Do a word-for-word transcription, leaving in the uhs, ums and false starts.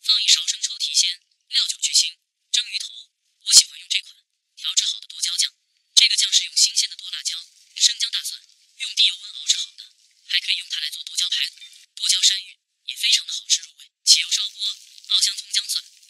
放一勺生抽提鲜，料酒去腥。蒸鱼头，我喜欢用这款调制好的剁椒酱。这个酱是用新鲜的剁辣椒、生姜、大蒜，用低油温熬制好的，还可以用它来做剁椒排骨、剁椒山芋，也非常的好吃入味。起油烧锅，爆香葱姜蒜。